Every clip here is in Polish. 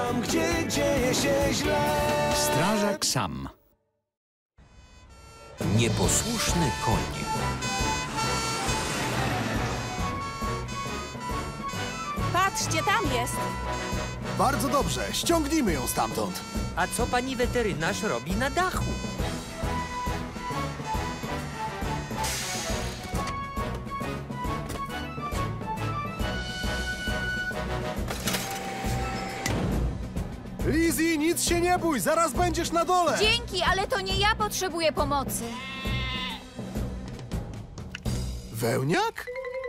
tam, gdzie dzieje się źle. Strażak Sam. Nieposłuszny koń. Patrzcie, tam jest. Bardzo dobrze, ściągnijmy ją stamtąd. A co pani weterynarz robi na dachu? Lizzie, nic się nie bój, zaraz będziesz na dole. Dzięki, ale to nie ja potrzebuję pomocy. Wełniak?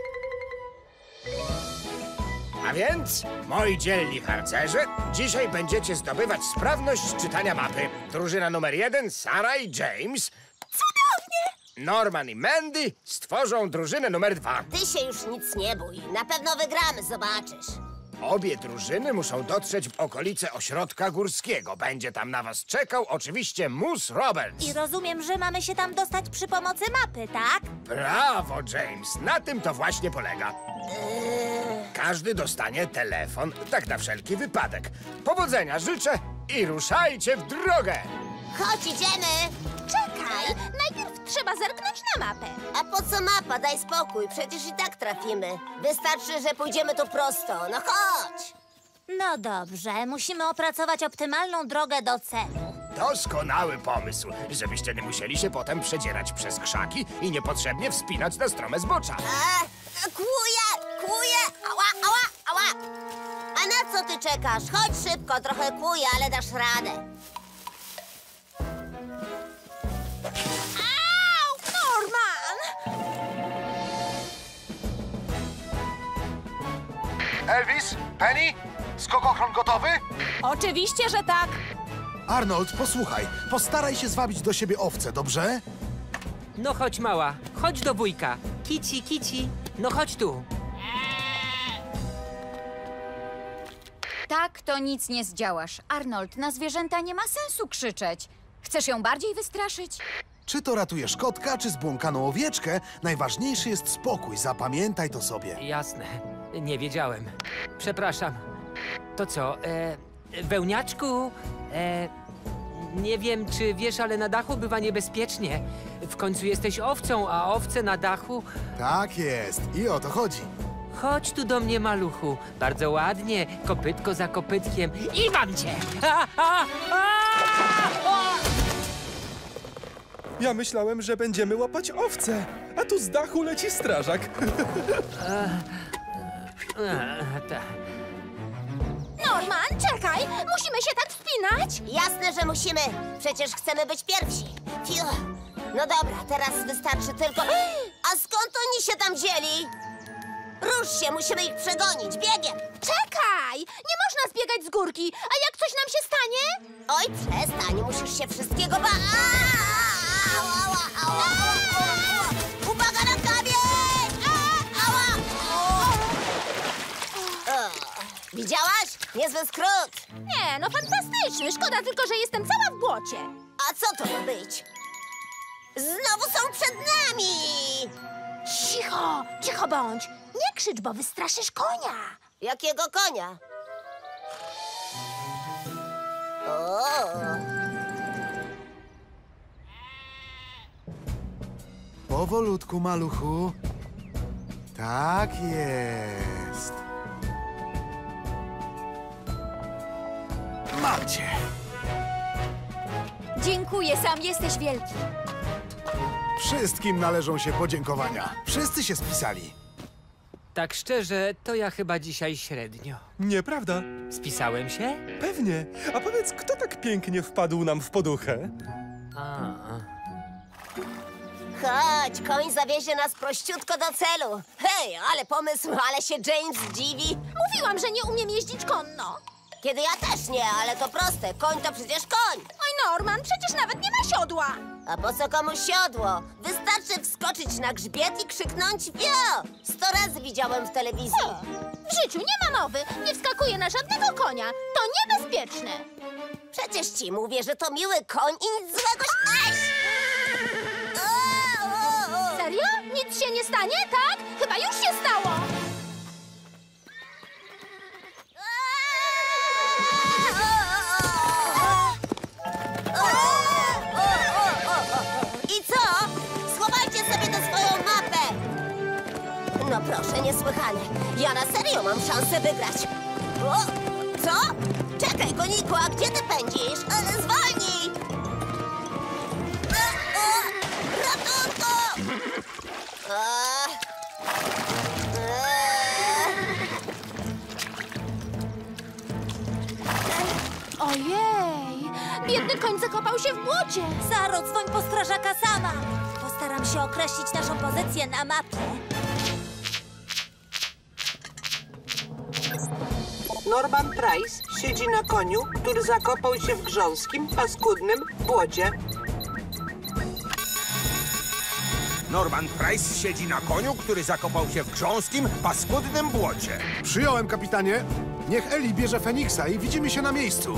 A więc, moi dzielni harcerze, dzisiaj będziecie zdobywać sprawność czytania mapy. Drużyna numer 1, Sarah i James. Cudownie! Norman i Mandy stworzą drużynę numer 2. Ty się już nic nie bój. Na pewno wygramy, zobaczysz. Obie drużyny muszą dotrzeć w okolice ośrodka górskiego. Będzie tam na was czekał oczywiście Moose Roberts. I rozumiem, że mamy się tam dostać przy pomocy mapy, tak? Brawo, James! Na tym to właśnie polega. Każdy dostanie telefon, tak na wszelki wypadek. Powodzenia życzę i ruszajcie w drogę! Chodź, idziemy! Czekaj, najpierw trzeba zerknąć na mapę. A po co mapa? Daj spokój, przecież i tak trafimy. Wystarczy, że pójdziemy tu prosto. No chodź! No dobrze, musimy opracować optymalną drogę do celu. Doskonały pomysł, żebyście nie musieli się potem przedzierać przez krzaki i niepotrzebnie wspinać na strome zbocza. Kłuje! Ała, ała, ała! A na co ty czekasz? Chodź szybko, trochę kłuje, ale dasz radę. Au! Norman! Elvis, Penny, skokochron gotowy? Oczywiście, że tak. Arnold, posłuchaj, postaraj się zwabić do siebie owce, dobrze? No chodź, mała, chodź do wujka. Kici, kici, no chodź tu. Tak, to nic nie zdziałasz. Arnold, na zwierzęta nie ma sensu krzyczeć. Chcesz ją bardziej wystraszyć? Czy to ratujesz kotka, czy zbłąkaną owieczkę, najważniejszy jest spokój, zapamiętaj to sobie. Jasne, nie wiedziałem. Przepraszam. To co, wełniaczku, nie wiem, czy wiesz, ale na dachu bywa niebezpiecznie. W końcu jesteś owcą, a owce na dachu... Tak jest, i o to chodzi. Chodź tu do mnie, maluchu. Bardzo ładnie, kopytko za kopytkiem. I mam cię! Ja myślałem, że będziemy łapać owce, a tu z dachu leci strażak. Norman, czekaj! Musimy się tak wspinać! Jasne, że musimy. Przecież chcemy być pierwsi. Fiu. No dobra, teraz wystarczy tylko... A skąd oni się tam wzięli? Rusz się, musimy ich przegonić. Biegiem! Czekaj! Nie można zbiegać z górki. A jak coś nam się stanie? Oj, przestań. Musisz się wszystkiego Uwaga na kamień! Widziałaś? Niezły skrót. Nie, no fantastyczny. Szkoda tylko, że jestem cała w błocie. A co to ma być? Znowu są przed nami! Cicho, cicho bądź. Nie krzycz, bo wystraszysz konia. Jakiego konia? O. Powolutku, maluchu. Tak jest. Mam cię. Dziękuję, Sam, jesteś wielki. Wszystkim należą się podziękowania. Wszyscy się spisali. Tak szczerze, to ja chyba dzisiaj średnio. Nieprawda? Spisałem się? Pewnie. A powiedz, kto tak pięknie wpadł nam w poduchę? Chodź, koń zawiezie nas prościutko do celu. Hej, ale pomysł, ale się James dziwi. Mówiłam, że nie umiem jeździć konno. Kiedy ja też nie, ale to proste. Koń to przecież koń. Oj, Norman, przecież nawet nie ma siodła. A po co komuś siodło? Wystarczy wskoczyć na grzbiet i krzyknąć wio! 100 razy widziałem w telewizji. W życiu nie ma mowy. Nie wskakuję na żadnego konia. To niebezpieczne. Przecież ci mówię, że to miły koń i nic złego się... Serio? Nic się nie stanie, tak? Chyba już się stało. I co? Schowajcie sobie tę swoją mapę! No proszę, niesłychane. Ja na serio mam szansę wygrać. O, co? Czekaj, koniku, a gdzie ty pędzisz? Zwolnij! Ratunku! Ojej! Biedny koń zakopał się w błocie. Saro, dzwoń po strażaka sama. Postaram się określić naszą pozycję na mapie. Norman Price siedzi na koniu, który zakopał się w grząskim, paskudnym błocie. Norman Price siedzi na koniu, który zakopał się w grząskim, paskudnym błocie. Przyjąłem, kapitanie. Niech Eli bierze Feniksa i widzimy się na miejscu.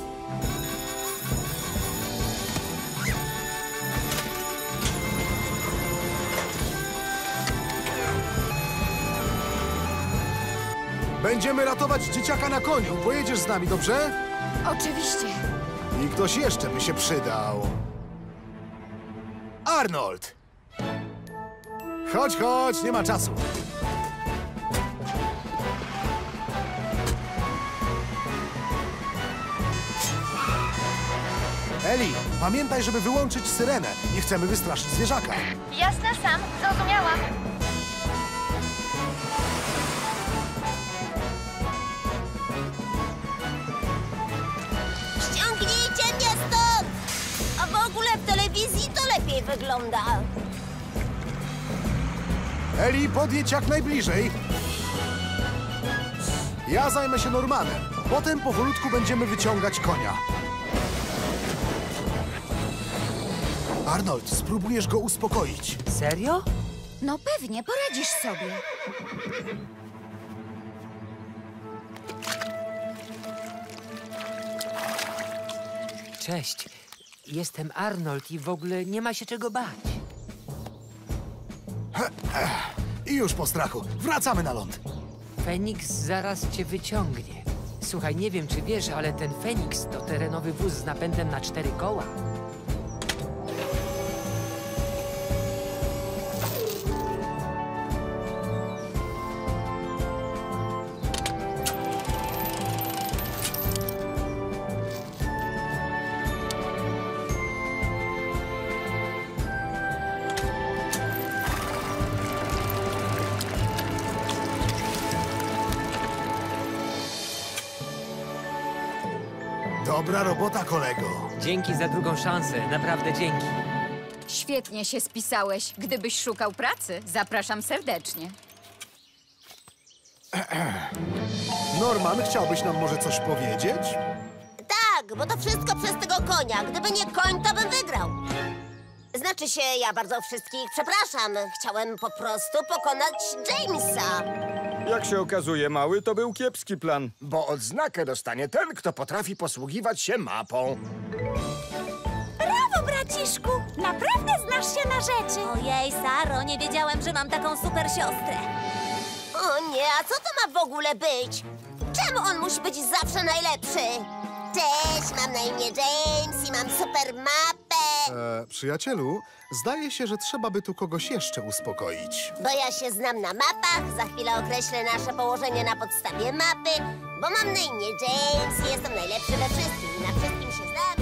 Będziemy ratować dzieciaka na koniu. Pojedziesz z nami, dobrze? Oczywiście. I ktoś jeszcze by się przydał. Arnold! Chodź, chodź, nie ma czasu. Eli, pamiętaj, żeby wyłączyć syrenę. Nie chcemy wystraszyć zwierzaka. Jasne, Sam. Zrozumiałam. Ściągnijcie mnie stąd! A w ogóle w telewizji to lepiej wygląda. Eli, podjedź jak najbliżej. Ja zajmę się Normanem. Potem powolutku będziemy wyciągać konia. Arnold, spróbujesz go uspokoić. Serio? No pewnie, poradzisz sobie. Cześć. Jestem Arnold i w ogóle nie ma się czego bać. I już po strachu. Wracamy na ląd. Feniks zaraz cię wyciągnie. Słuchaj, nie wiem czy wiesz, ale ten Feniks to terenowy wóz z napędem na 4 koła. Dobra robota, kolego. Dzięki za drugą szansę, naprawdę dzięki. Świetnie się spisałeś. Gdybyś szukał pracy, zapraszam serdecznie. Norman, chciałbyś nam może coś powiedzieć? Tak, bo to wszystko przez tego konia. Gdyby nie koń, to bym wygrał. Znaczy się, ja bardzo wszystkich przepraszam. Chciałem po prostu pokonać Jamesa. Jak się okazuje, mały, to był kiepski plan. Bo odznakę dostanie ten, kto potrafi posługiwać się mapą. Brawo, braciszku! Naprawdę znasz się na rzeczy. Ojej, Saro, nie wiedziałem, że mam taką super siostrę. O nie, a co to ma w ogóle być? Czemu on musi być zawsze najlepszy? Cześć, mam na imię James i mam super mapę. Przyjacielu, zdaje się, że trzeba by tu kogoś jeszcze uspokoić. Bo ja się znam na mapach, za chwilę określę nasze położenie na podstawie mapy, bo mam na imię James i jestem najlepszy we wszystkim i na wszystkim się znam.